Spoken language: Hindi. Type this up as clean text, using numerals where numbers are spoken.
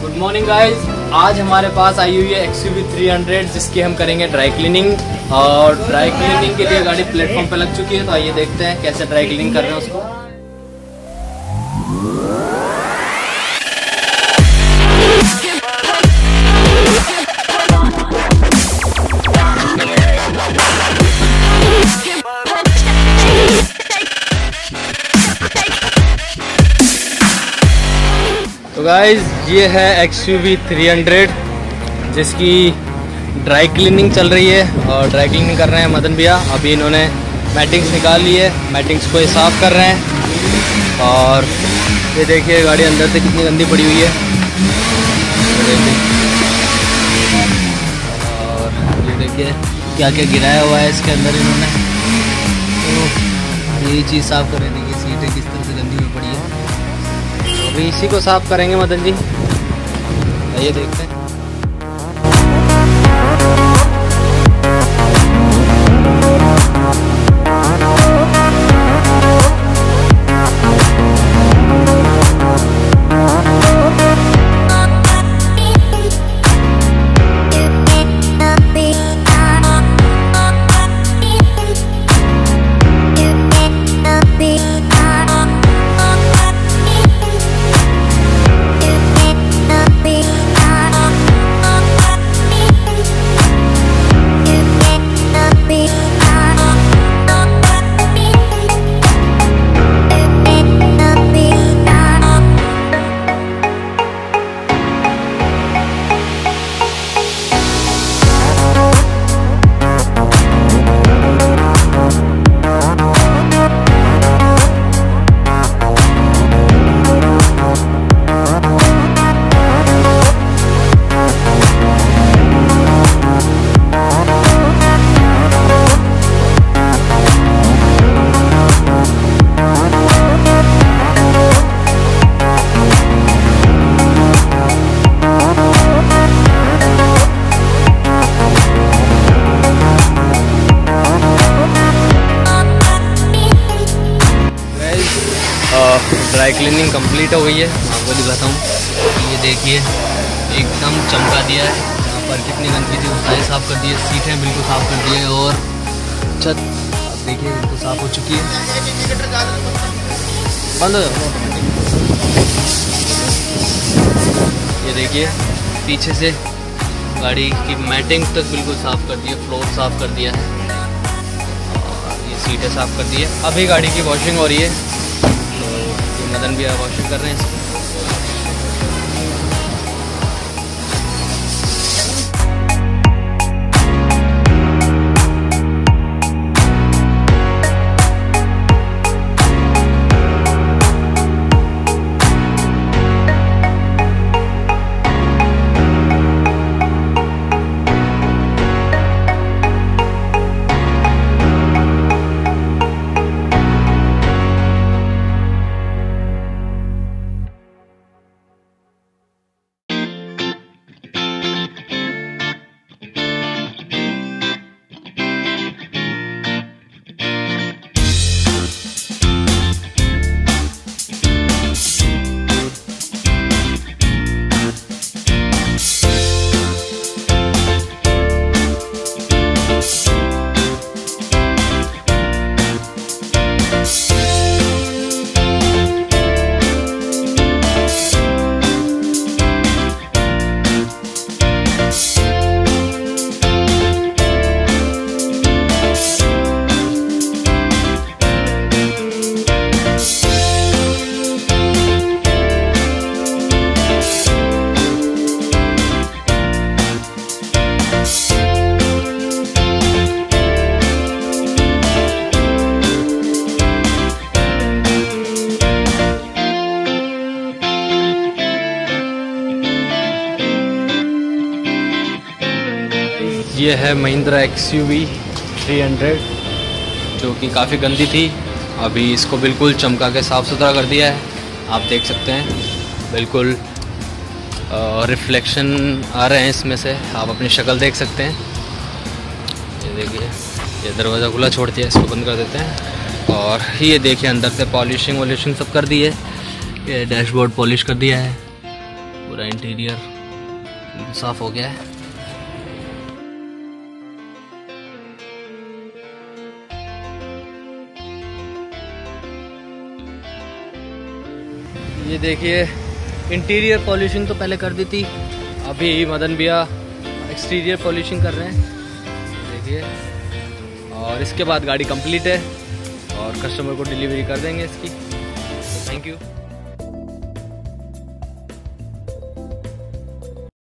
Good morning guys. आज हमारे पास आई हुई है XUV 300 जिसकी हम करेंगे ड्राई क्लीनिंग। और ड्राई क्लीनिंग के लिए गाड़ी प्लेटफॉर्म पे लग चुकी है, तो आइए देखते हैं कैसे ड्राई क्लीनिंग कर रहे हैं उसको। तो गाइज ये है XUV 300 जिसकी ड्राई क्लीनिंग चल रही है और ड्राई क्लीनिंग कर रहे हैं मदन भैया। अभी इन्होंने मैटिंग्स निकाल ली है, मैटिंग्स को ये साफ़ कर रहे हैं। और ये देखिए गाड़ी अंदर से कितनी गंदी पड़ी हुई है। और ये देखिए क्या क्या गिराया हुआ है इसके अंदर इन्होंने। तो यही चीज़ साफ़ कर रहे थे कि सीटें किस तरह से गंदी में पड़ी है। अभी इसी को साफ करेंगे मदन जी, आइए देखते हैं। ड्राई क्लीनिंग कंप्लीट हो गई है। आपको दिखाता हूँ, ये देखिए एकदम चमका दिया है। यहाँ पर कितनी गंदगी थी वो सारी साफ़ कर दी है, सीटें बिल्कुल साफ़ कर दी है और छत आप देखिए बिल्कुल साफ़ हो चुकी है। बंद हो जाओ। ये देखिए पीछे से गाड़ी की मैटिंग तक बिल्कुल साफ़ कर दी है, फ्लोर साफ़ कर दिया है और ये सीटें साफ़ कर दी है। अभी गाड़ी की वॉशिंग हो रही है, मदन भी वॉशिंग कर रहे हैं इसको। ये है महिंद्रा XUV 300 जो कि काफ़ी गंदी थी। अभी इसको बिल्कुल चमका के साफ़ सुथरा कर दिया है। आप देख सकते हैं बिल्कुल रिफ्लेक्शन आ रहे हैं इसमें से, आप अपनी शक्ल देख सकते हैं। ये देखिए ये दरवाज़ा खुला छोड़ दिया, इसको बंद कर देते हैं। और ये देखिए अंदर से पॉलिशिंग वॉलिशिंग सब कर दी है। ये डैशबोर्ड पॉलिश कर दिया है, पूरा इंटीरियर साफ हो गया है। ये देखिए इंटीरियर पॉल्यूशन तो पहले कर दी थी, अभी मदन भैया एक्सटीरियर पॉल्यूशन कर रहे हैं देखिए। और इसके बाद गाड़ी कंप्लीट है और कस्टमर को डिलीवरी कर देंगे इसकी। Thank you.